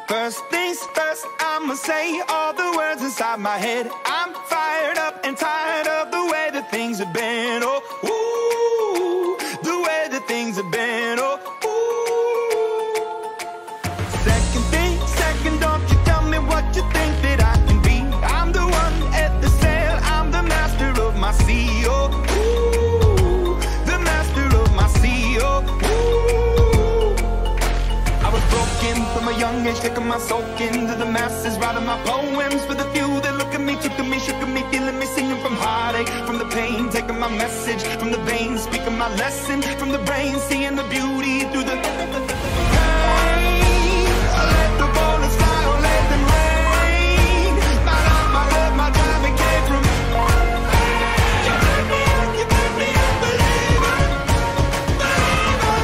First things first, I'ma say all the words inside my head. I'm fired up and tired of the way that things have been. Oh, ooh, the way that things have been. Oh, ooh. Second thing, second, don't you tell me what you think that I can be. I'm the one at the sail, I'm the master of my sea. Oh, ooh, the master of my sea. Oh, ooh. I was broken from a young age, taking my soul into the masses, writing my poems for the few that look at me, took to me, shook at me, feeling me, singing from heartache, from the pain, taking my message from the veins, speaking my lesson from the brain, seeing the beauty through the pain. Let the bullets fly, or let them rain. My love, my driving came from you turn me up, believer, believer.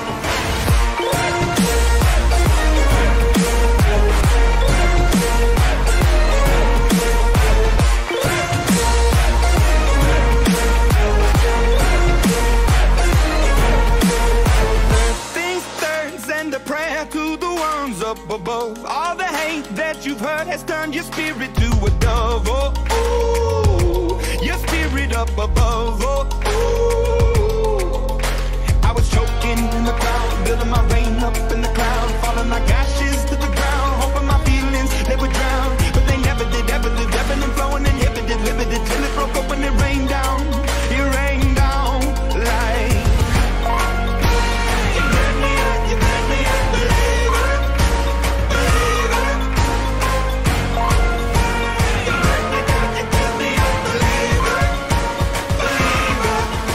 Things turns and a prayer to the ones up above. All the hate that you've heard has turned your spirit to a dove. Oh, ooh, your spirit up above. Oh, ooh. I was choking in the crowd, building my rain up in the cloud, falling like ashes to the ground, hoping my feelings they would drown, but they never did, ever did, ebbing and flowing, inhibited, limited, till it broke up and it rained down. It rained down like you turn me up, believer, believer. You turn me up, believer, believer.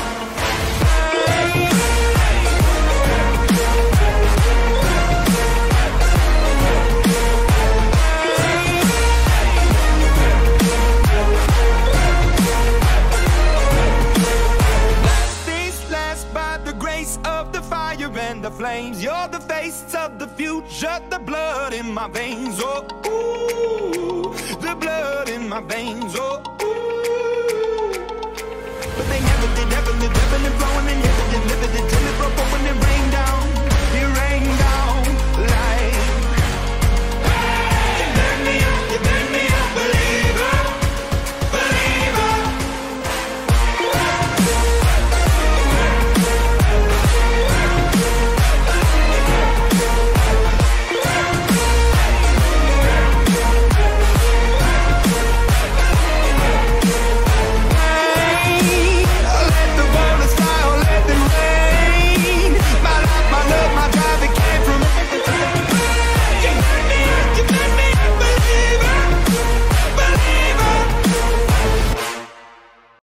Things last by the grace of the fire and the flames. You're the face of the future, the blood in my veins. Oh, ooh, the blood in my veins. Oh, ooh. But they never did, ever live, ever live.